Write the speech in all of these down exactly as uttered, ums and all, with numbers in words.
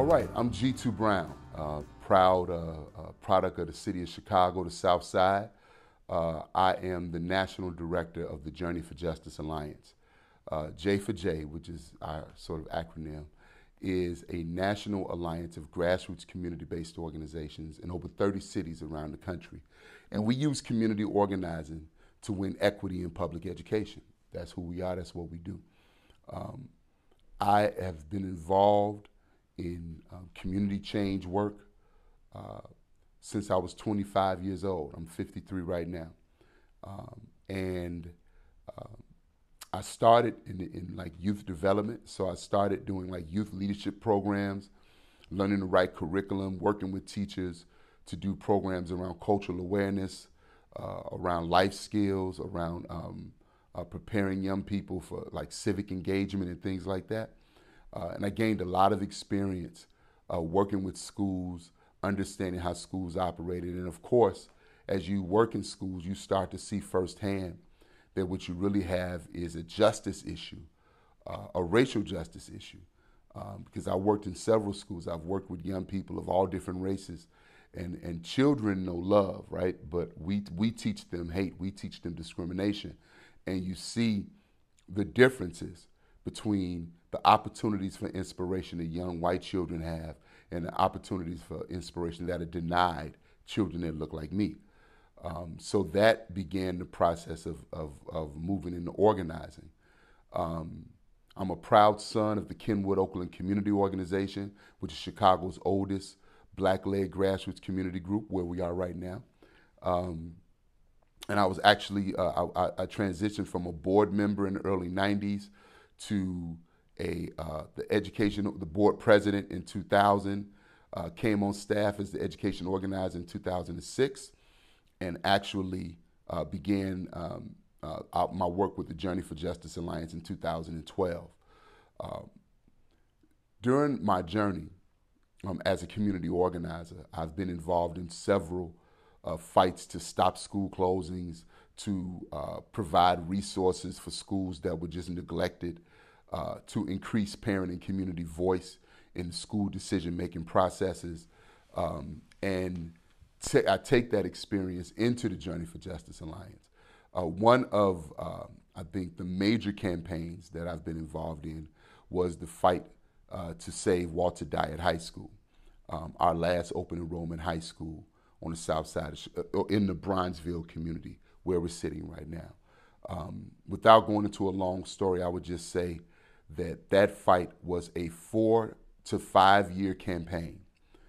All right, I'm Jitu Brown, uh, proud uh, uh, product of the city of Chicago, the South Side. Uh, I am the National Director of the Journey for Justice Alliance. Uh, J for J, which is our sort of acronym, is a national alliance of grassroots community-based organizations in over thirty cities around the country. And we use community organizing to win equity in public education. That's who we are, that's what we do. Um, I have been involved in um, community change work uh, since I was twenty-five years old. I'm fifty-three right now. Um, and uh, I started in, in like youth development. So I started doing like youth leadership programs, learning the right curriculum, working with teachers to do programs around cultural awareness, uh, around life skills, around um, uh, preparing young people for like civic engagement and things like that. Uh, and I gained a lot of experience uh, working with schools, understanding how schools operated. And of course, as you work in schools, you start to see firsthand that what you really have is a justice issue, uh, a racial justice issue. Um, because I worked in several schools. I've worked with young people of all different races. And, and children know love, right? But we, we teach them hate. We teach them discrimination. And you see the differences between the opportunities for inspiration that young white children have and the opportunities for inspiration that are denied children that look like me. Um, so that began the process of, of, of moving into organizing. Um, I'm a proud son of the Kenwood Oakland Community Organization, which is Chicago's oldest black-led grassroots community group, where we are right now. Um, and I was actually, uh, I, I transitioned from a board member in the early nineties to a, uh, the education, the board president in two thousand, uh, came on staff as the education organizer in two thousand six, and actually uh, began um, uh, my work with the Journey for Justice Alliance in two thousand twelve. Uh, during my journey um, as a community organizer, I've been involved in several uh, fights to stop school closings, to uh, provide resources for schools that were just neglected, uh, to increase parent and community voice in school decision-making processes. Um, and t- I take that experience into the Journey for Justice Alliance. Uh, one of, uh, I think, the major campaigns that I've been involved in was the fight uh, to save Walter Dyett High School, um, our last open enrollment high school on the south side, of, uh, in the Bronzeville community, where we're sitting right now. Um, without going into a long story, I would just say that that fight was a four to five year campaign,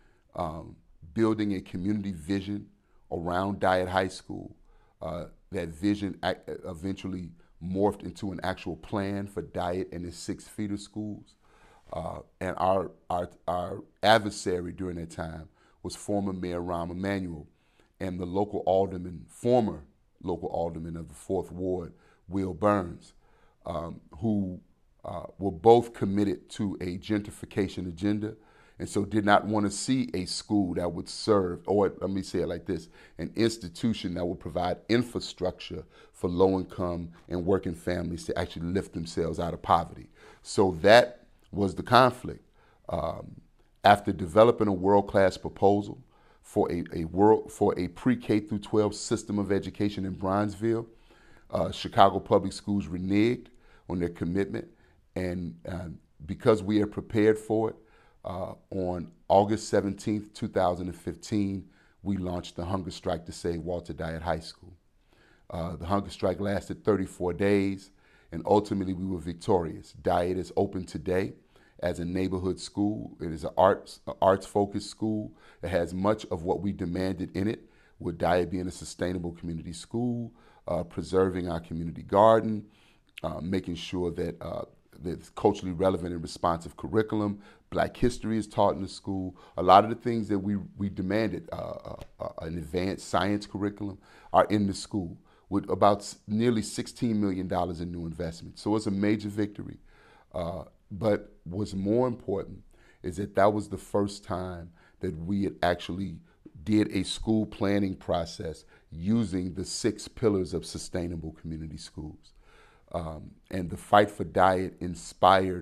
um, building a community vision around Dyett High School. Uh, that vision ac- eventually morphed into an actual plan for Dyett and his six feeder schools. Uh, and our, our, our adversary during that time was former Mayor Rahm Emanuel and the local alderman, former local alderman of the fourth Ward, Will Burns, um, who uh, were both committed to a gentrification agenda, and so did not want to see a school that would serve, or let me say it like this, an institution that would provide infrastructure for low-income and working families to actually lift themselves out of poverty. So that was the conflict. Um, after developing a world-class proposal for a, a world for a pre-K through twelve system of education in Bronzeville, uh, Chicago Public Schools reneged on their commitment, and uh, because we are prepared for it, Uh, on August seventeenth, two thousand fifteen, we launched the hunger strike to save Walter Dyett High School. Uh, the hunger strike lasted thirty-four days, and ultimately we were victorious. Dyett is open today as a neighborhood school. It is an arts, an arts-focused school. It has much of what we demanded in it, with Dyett being a sustainable community school, uh, preserving our community garden, uh, making sure that uh, that's culturally relevant and responsive curriculum. Black history is taught in the school. A lot of the things that we, we demanded, uh, uh, an advanced science curriculum, are in the school with about nearly sixteen million dollars in new investment. So it's a major victory. Uh, but what's more important is that that was the first time that we had actually did a school planning process using the six pillars of sustainable community schools. Um, and the fight for Dyett inspired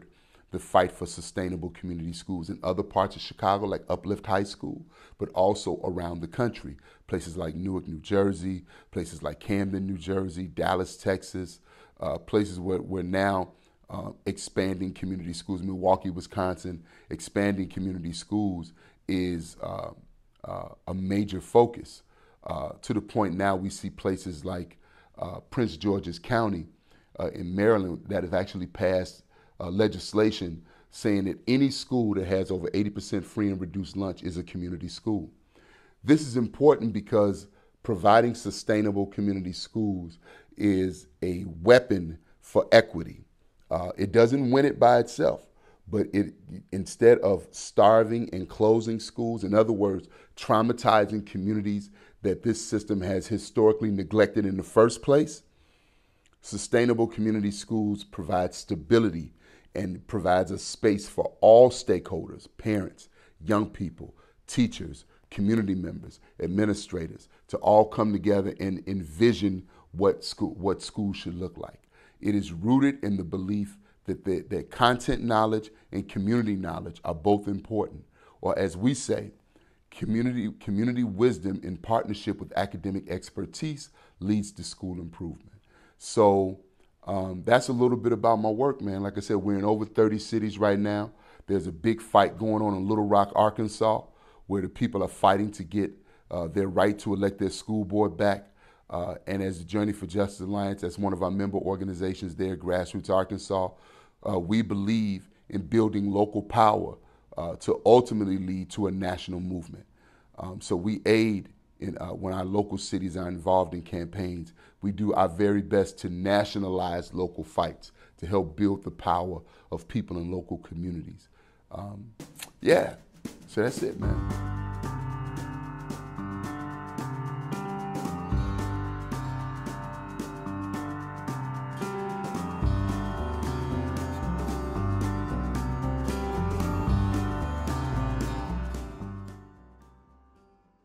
the fight for sustainable community schools in other parts of Chicago, like Uplift High School, but also around the country. Places like Newark, New Jersey, places like Camden, New Jersey, Dallas, Texas, uh, places where we're now uh, expanding community schools. Milwaukee, Wisconsin, expanding community schools is uh, uh, a major focus. Uh, to the point now we see places like uh, Prince George's County uh, in Maryland that have actually passed Uh, legislation saying that any school that has over eighty percent free and reduced lunch is a community school. This is important because providing sustainable community schools is a weapon for equity. Uh, it doesn't win it by itself, but it instead of starving and closing schools, in other words, traumatizing communities that this system has historically neglected in the first place, sustainable community schools provide stability and provides a space for all stakeholders, parents, young people, teachers, community members, administrators, to all come together and envision what school, what schools should look like. It is rooted in the belief that, the, that content knowledge and community knowledge are both important, or as we say, community, community wisdom in partnership with academic expertise leads to school improvement. So Um, that's a little bit about my work, man. Like I said, we're in over thirty cities right now. There's a big fight going on in Little Rock, Arkansas, where the people are fighting to get uh, their right to elect their school board back. Uh, and as the Journey for Justice Alliance, as one of our member organizations there, Grassroots Arkansas, uh, we believe in building local power uh, to ultimately lead to a national movement. Um, so we aid in, uh, when our local cities are involved in campaigns. We do our very best to nationalize local fights, to help build the power of people in local communities. Um, yeah, so that's it, man.